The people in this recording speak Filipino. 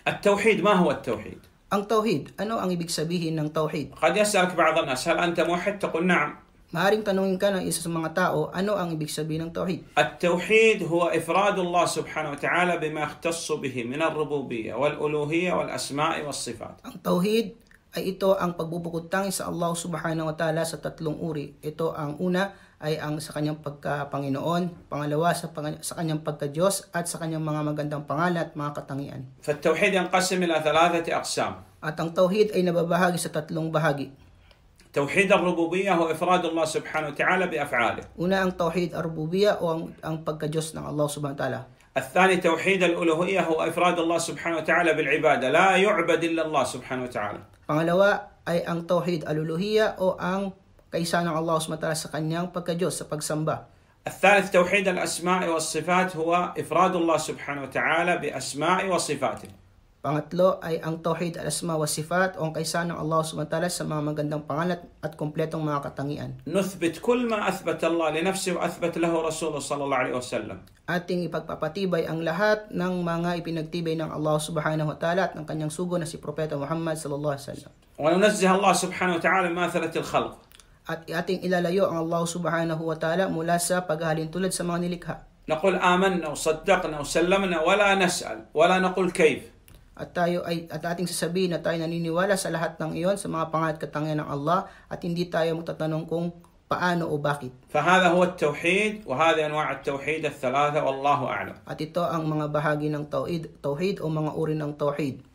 التوحيد ما هو التوحيد؟ Ang tauhid, ano ang ibig sabihin ng tauhid? قد يسألك بعض الناس هل أنت موحد؟ تقول نعم. Maaring tanungin ka ng isa sa mga tao, ano ang ibig sabihin ng tauhid? التوحيد هو إفراد الله سبحانه وتعالى بما يختص به من الربوبية والألوهية والأسماء والصفات. Ang tauhid ay ito ang pagbubukod tangi sa Allah subhanahu wa ta'ala sa tatlong uri. Ito ang una ay ang sa kanyang pagka-Panginoon, pangalawa sa kanyang pagka-Diyos at sa kanyang mga magandang pangalan at mga katangian. فالتوحيد ينقسم إلى 3 أقسام. At ang tauhid ay nababahagi sa tatlong bahagi. توحيد الربوبية هو إفراد الله سبحانه وتعالى بأفعاله. Una ang tauhid ar-rububiyya o ang pagka-Diyos ng Allah subhanahu wa ta'ala. الثاني توحيد الألوهية هو إفراد الله سبحانه وتعالى بالعبادة لا يعبد إلا الله سبحانه وتعالى. Pangalawa ay ang tauhid al-uluhiyya o ang kaisa ng Allah subhanahu wa ta'ala sa kanyang pagka-Diyos sa pagsamba. الثالث توحيد الأسماء والصفات هو إفراد الله سبحانه وتعالى بأسماء وصفاته. Pangatlo ay ang tauhid al-asma wa sifat o ang kaisa ng Allah subhanahu wa ta'ala sa mga magandang pangalan at kompletong mga katangian. نثبت كل ما أثبت الله لنفسه وأثبت له رسوله صلى الله عليه وسلم. Ating ipagpapatibay ang lahat ng mga ipinagtibay ng Allah subhanahu wa ta'ala at ng kanyang sugo na si Propeta Muhammad sallallahu alaihi wasallam. وننزه الله سبحانه وتعالى مماثلة الخلق. At ating ilalayo ang Allah subhanahu wa ta'ala mula sa paghahalin tulad sa mga nilikha. نقول آمنا وصدقنا وسلمنا ولا نسأل ولا نقول كيف. At ating sasabihin na tayo naniniwala sa lahat ng iyon sa mga pangalan at katangian ng Allah at hindi tayo magtatanong kung paano o bakit. فهذا هو التوحيد وهذه أنواع التوحيد 3 والله أعلم. At ito ang mga bahagi ng tauhid o mga uri ng tauhid.